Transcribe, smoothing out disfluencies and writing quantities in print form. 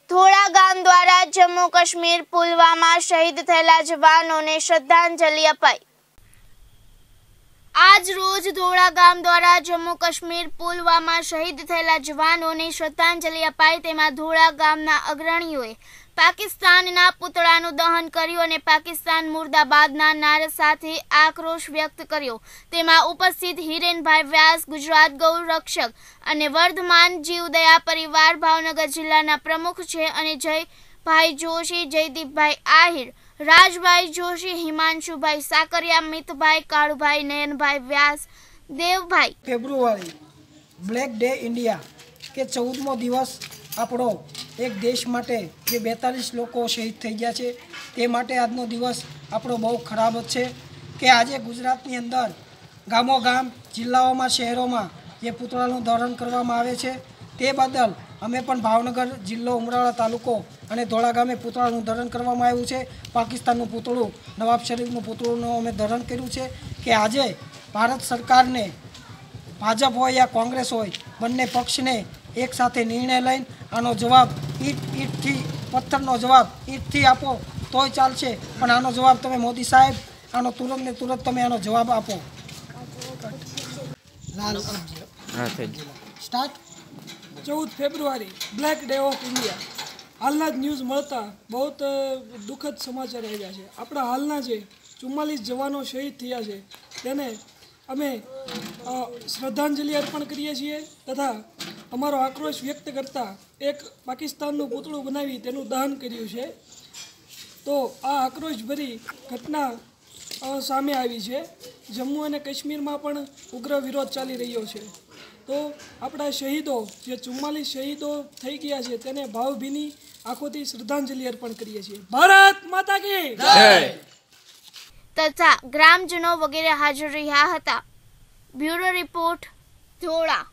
ધોળા ગામ દ્વારા જમ્મુ કાશ્મીર પુલવામા શહીદ થયેલા જવાનોને શ્રદ્ધાંજલિ અપાઈ। આજ રોજ ધોળા ગામ દ્વારા જમ્મુ કાશ્મીર પુલવામા શહીદ થયેલા જવાનોને શ્રદ્ધાંજલિ અપાઈ। તેમાં ધોળા ગામના અગ્રણીઓએ પાકિસ્તાનના પુતળાનું દહન કર્યું અને પાકિસ્તાન મુર્દાબાદના નારા સાથે આક્રોશ વ્યક્ત કર્યો। તેમાં ઉપસ્થિત હિરેનભાઈ વ્યાસ, ગુજરાત ગૌ રક્ષક અને વર્ધમાન જીવદયા પરિવાર ભાવનગર જિલ્લાના પ્રમુખ છે અને Jaybhai Joshi, Jaydeepbhai Ahir, Rajbhai Joshi, Himanshubhai Sakariya, Mitbhai Kalubhai, Nayanbhai Vyas, Devbhai. February black day India કે 14મો દિવસ આપણો એક દેશ માટે જે 42 લોકો શહીદ થઈ ગયા છે તે માટે આજનો દિવસ આપણો બહુ ખરાબ છે કે આજે ગુજરાતની અંદર ગામો ગામ, જિલ્લાઓમાં, શહેરોમાં જે પુતળાનું દહન કરવામાં આવે છે તે બદલ અમે પણ ભાવનગર જિલ્લો, ઉમરાળા તાલુકો અને ધોળા ગામે પુતળાનું દહન કરવામાં આવ્યું છે। પાકિસ્તાનનું પુતળું, નવાબ શરીફનું પુતળુંનું અમે દહન કર્યું છે કે આજે ભારત સરકારને, ભાજપ હોય યા કોંગ્રેસ હોય, બંને પક્ષને એક સાથે નિર્ણય લઈને આનો જવાબ ઈંટથી, પથ્થરનો જવાબ ઈંટથી આપો તોય ચાલશે, પણ આનો જવાબ તમે મોદી સાહેબ આનો તુરંત ને તુરંત તમે આનો જવાબ આપો। Start. 14 February black day of India. હાલના જ ન્યૂઝ મળતા બહુ દુઃખદ સમાચાર આવ્યા છે। આપણા હાલના જે 44 જવાનો શહીદ થયા છે તેને અમે શ્રદ્ધાંજલિ અર્પણ કરીએ છીએ તથા અમારો આક્રોશ વ્યક્ત કરતા એક પાકિસ્તાનનું પૂતળું બનાવી તેનું દહન કર્યું છે। તો આ આક્રોશભરી ઘટના સામે આવી છે। જમ્મુ અને કાશ્મીરમાં પણ ઉગ્ર વિરોધ ચાલી રહ્યો છે। તો આપણા શહીદો જે 44 શહીદો થઈ ગયા છે તેને ભાવભીની આંખોથી શ્રદ્ધાંજલિ અર્પણ કરીએ છીએ। ભારત માતા કી જય। તથા ગ્રામજનો વગેરે હાજર રહ્યા હતા। બ્યુરો રિપોર્ટ, ધોળા।